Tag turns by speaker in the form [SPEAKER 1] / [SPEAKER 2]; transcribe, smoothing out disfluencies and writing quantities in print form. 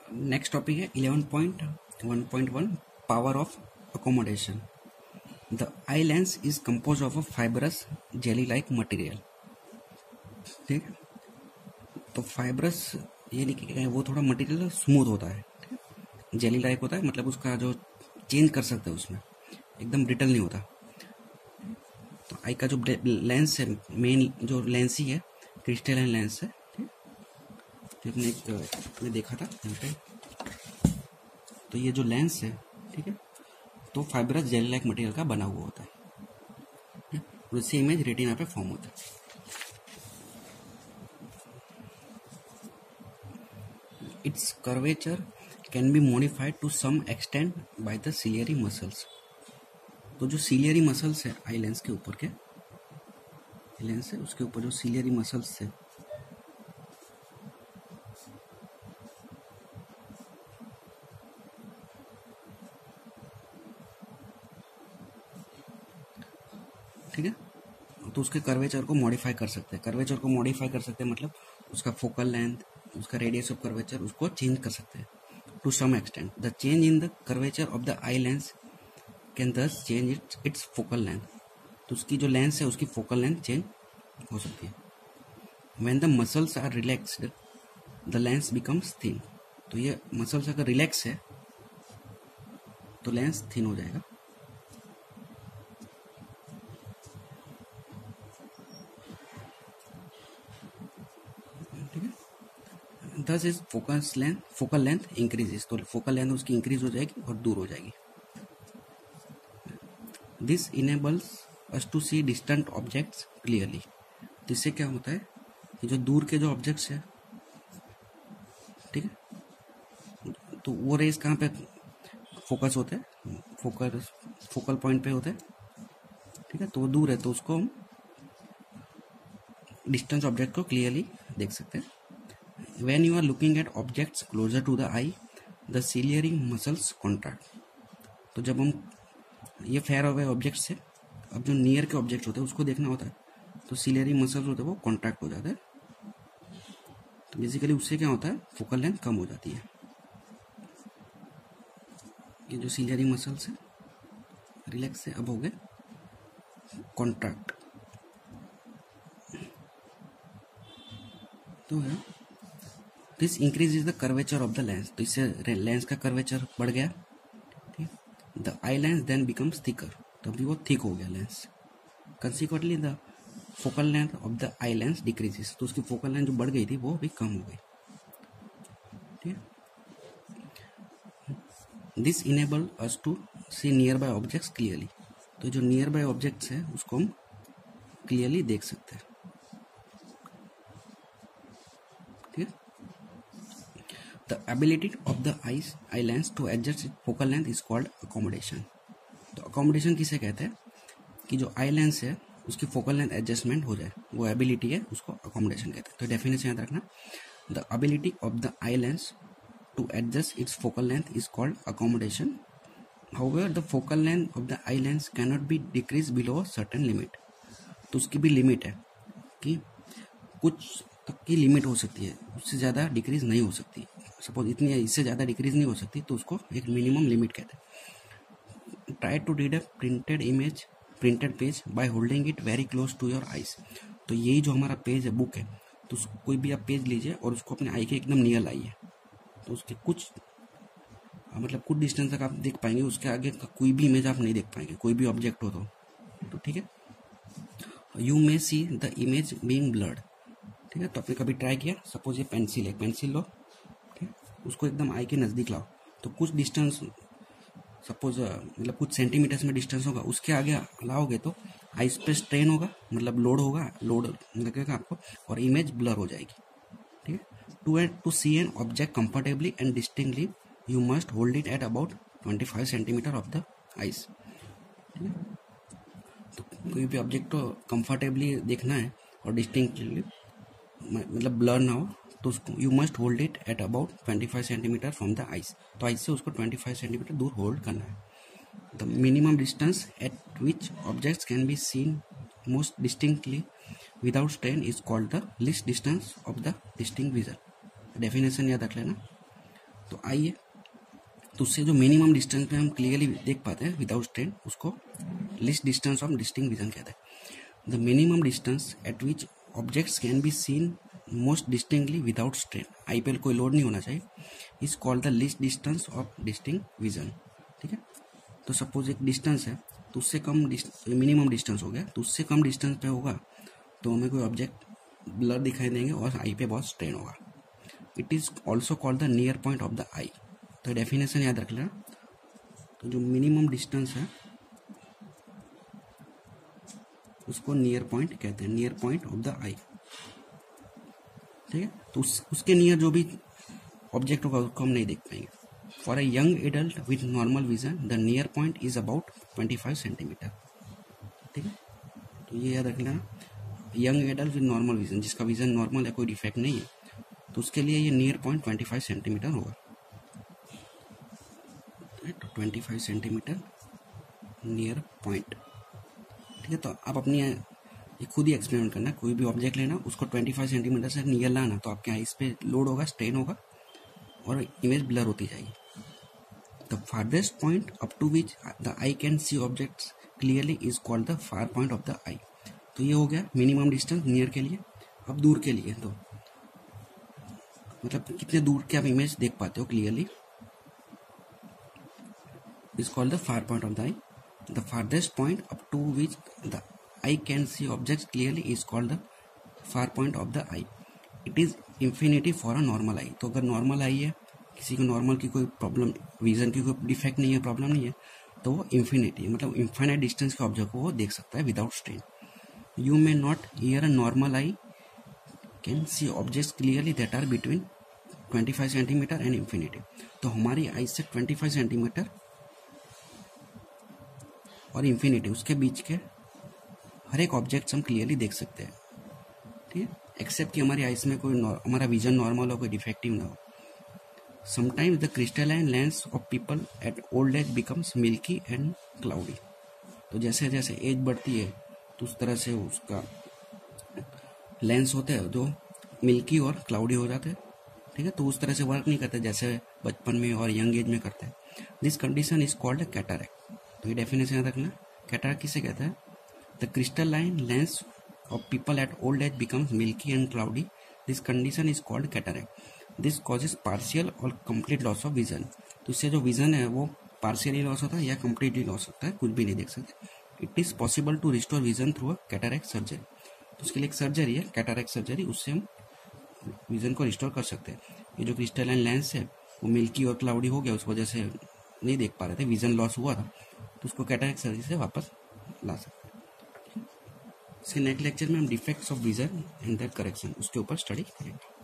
[SPEAKER 1] Next topic है 11.1.1 power of accommodation. The eye lens is compose of a fibrous jelly like material. ठीक है, तो fibrous ये नहीं कि वो थोड़ा मटेरियल स्मूथ होता है, जेली लाइक होता है, मतलब उसका जो चेंज कर सकते हैं उसमें एकदम ब्रिटल नहीं होता। तो आई का जो लेंस है, मेन जो लेंस ही है क्रिस्टलाइन लेंस है। ठीक है, आपने देखा था यहाँ पे। तो ये जो लेंस है, ठीक है, तो फाइबरस जेली लाइक मटेरियल का बना हुआ होता है। उससे इमेज रेटिना पे फॉर्म होता है। Its curvature can be modified to some extent by the ciliary muscles. तो जो सिलियरी मसल्स है आई लेंस के ऊपर के लेंस है, उसके ऊपर जो सिलियरी मसल्स है, ठीक है, तो उसके कर्वेचर को मॉडिफाई कर सकते हैं। कर्वेचर को मॉडिफाई कर सकते हैं मतलब उसका फोकल लेंथ, उसका रेडियस ऑफ कर्वेचर, उसको चेंज कर सकते हैं to some extent. The change in the curvature of the eye lens can thus change its focal length. तो उसकी जो लेंस है उसकी फोकल लेंथ चेंज हो सकती है। When the muscles are relaxed the lens becomes thin. तो ये मसल्स अगर रिलैक्स है तो लेंस थिन हो जाएगा। Thus is focal length increases. तो फोकल लेंथ उसकी इंक्रीज हो जाएगी और दूर हो जाएगी। This enables us to see distant objects clearly. तो इससे क्या होता है कि जो दूर के जो ऑब्जेक्ट्स है, ठीक है, तो वो रेस कहाँ पे फोकस होते हैं, फोकल पॉइंट पे होते हैं, ठीक है, तो वो दूर है तो उसको हम डिस्टेंस ऑब्जेक्ट को क्लियरली देख सकते हैं। When you are looking at objects closer to the eye, the ciliary muscles contract। तो जब हम ये फेयर अवे ऑब्जेक्ट से अब जो नियर के ऑब्जेक्ट होते हैं उसको देखना होता है तो सिलियरी मसल्स होते हैं वो कॉन्ट्रैक्ट हो जाते हैं। तो बेसिकली उससे क्या होता है, फोकल लेंथ कम हो जाती है। ये जो सिलियरी मसल्स है रिलैक्स से अब हो गए कॉन्ट्रैक्ट। तो है this increase is the curvature of the lens. तो इससे लेंस का कर्वेचर बढ़ गया। ठीक, the eye lens then becomes thicker. तभी वो थिक हो गया lens. Consequently the focal length of the eye lens decreases. तो उसकी फोकल लेंथ जो बढ़ गई थी वो भी कम हो गई। ठीक है, this enable us to see nearby objects clearly. तो जो नियर बाय ऑब्जेक्ट्स है उसको हम क्लियरली देख सकते हैं। ठीक है, the ability of the eye lens to adjust focal length is called accommodation. तो अकोमोडेशन किसे कहते हैं कि जो आई लेंस है उसकी फोकल लेंथ एडजस्टमेंट हो जाए, वो एबिलिटी है, उसको अकोमोडेशन कहते हैं। तो डेफिनेशन याद रखना, the ability of the eye lens to adjust its focal length is called accommodation. However the focal length of the eye lens can not be decrease below certain limit. तो उसकी भी limit है कि कुछ तक की लिमिट हो सकती है, उससे ज़्यादा डिक्रीज नहीं हो सकती। सपोज इतनी, इससे ज़्यादा डिक्रीज नहीं हो सकती तो उसको एक मिनिमम लिमिट कहते हैं। Try to read a printed page by holding it very close to your eyes. तो यही जो हमारा पेज है, बुक है, तो कोई भी आप पेज लीजिए और उसको अपने आई के एकदम नियर लाइए, तो उसके कुछ कुछ डिस्टेंस तक आप देख पाएंगे, उसके आगे का कोई भी इमेज आप नहीं देख पाएंगे, कोई भी ऑब्जेक्ट हो तो ठीक है। You may see the image being blurred. ठीक है, तो आपने कभी ट्राई किया, सपोज ये पेंसिल है, पेंसिल लो, ठीक, उसको एकदम आई के नज़दीक लाओ, तो कुछ डिस्टेंस, सपोज कुछ सेंटीमीटर्स में डिस्टेंस होगा, उसके आगे लाओगे तो आइस पे स्ट्रेन होगा, लोड लगेगा आपको और इमेज ब्लर हो जाएगी। ठीक है, to see an object comfortably and distinctly you must hold it at about 25 centimetre of the eyes. तो कोई भी ऑब्जेक्ट को कंफर्टेबली देखना है और डिस्टिंक्टली ब्लर ना हो तो उसको you must hold it at about 25 centimetre from the eyes. तो आइस से उसको 25 सेंटीमीटर दूर होल्ड करना है। The minimum distance at which objects can be seen most distinctly without strain is called the least distance of the distinct vision. Definition याद रख लेना, तो आई है, तो उससे जो मिनिमम डिस्टेंस पे हम क्लियरली देख पाते हैं विदाउट स्ट्रेन, उसको least distance of distinct vision कहते हैं। The minimum distance at which objects can be seen most distinctly without strain, eye पे कोई लोड नहीं होना चाहिए, is called the least distance of distinct vision. ठीक है, तो सपोज एक डिस्टेंस है, तो उससे कम मिनिमम डिस्टेंस हो गया, तो उससे कम डिस्टेंस पे होगा तो हमें कोई ऑब्जेक्ट ब्लर दिखाई देंगे और आई पे बहुत स्ट्रेन होगा। It is also called the near point of the eye. तो डेफिनेशन याद रख लेना। तो जो मिनिमम डिस्टेंस है उसको नियर पॉइंट कहते हैं, near point of the eye. ठीक है, तो उसके नियर जो भी ऑब्जेक्ट होगा उसको हम नहीं देख पाएंगे। For a young adult with normal vision the near point is about 25 centimetre. ठीक है, तो ये याद रख लेना, young adult with normal vision, जिसका विजन नॉर्मल है, कोई डिफेक्ट नहीं है, तो उसके लिए ये नियर पॉइंट 25 सेंटीमीटर होगा। तो 25 सेंटीमीटर नियर पॉइंट। ठीक है, तो आप अपनी ये खुद ही एक्सपेरिमेंट करना, कोई भी ऑब्जेक्ट लेना, उसको 25 सेंटीमीटर से नियर लाना, तो आपके आईज पे लोड होगा, स्ट्रेन होगा और इमेज ब्लर होती जाएगी। The farthest point up to which the eye can see objects clearly is called the far point of the eye. तो ये हो गया मिनिमम डिस्टेंस नियर के लिए। अब दूर के लिए, तो मतलब कितने दूर के आप इमेज देख पाते हो clearly, is called the far point of the eye. The farthest point up to which the eye can see objects clearly is called the far point of the eye. It is infinity for a normal eye. तो अगर normal आई है, किसी को normal की कोई problem, vision की कोई defect नहीं है, प्रॉब्लम नहीं है, तो वो इंफिनिटी मतलब इन्फाइनाइट डिस्टेंस के ऑब्जेक्ट को वो देख सकता है without strain. You may not hear a normal eye can see objects clearly that are between 25 centimetre and infinity. तो हमारी आई से 25 सेंटीमीटर और इंफिनिटी, उसके बीच के हर एक ऑब्जेक्ट हम क्लियरली देख सकते हैं। ठीक है, एक्सेप्ट कि हमारी आइस में कोई हमारा विजन नॉर्मल हो, कोई डिफेक्टिव ना हो। Sometimes the crystalline lens of people at old age becomes milky and cloudy. तो जैसे जैसे एज बढ़ती है तो उस तरह से उसका लेंस होते हैं जो मिल्की और क्लाउडी हो जाते हैं। ठीक है, तो उस तरह से वर्क नहीं करते जैसे बचपन में और यंग एज में करते हैं। This condition is called cataract. तो ये डेफिनेशन याद रखना, कैटरैक्ट किसे कहते हैं? The crystalline lens of people at old age becomes milky and cloudy. This condition is called cataract. This causes partial or complete loss of vision. तो इससे जो विजन है वो पार्शियली लॉस होता है या कम्प्लीटली लॉस होता है, कुछ भी नहीं देख सकते। It is possible to restore vision through a cataract surgery. तो उसके लिए एक सर्जरी है, कैटरैक्ट सर्जरी, उससे हम विजन को रिस्टोर कर सकते हैं। ये जो क्रिस्टलाइन लेंस है वो मिल्की और क्लाउडी हो गया, उस वजह से नहीं देख पा रहे थे, विजन लॉस हुआ था, तो उसको कैटरैक्ट सर्जरी से वापस ला सकते हैं। इसके नेक्स्ट लेक्चर में हम defects of vision and that correction उसके ऊपर स्टडी करेंगे।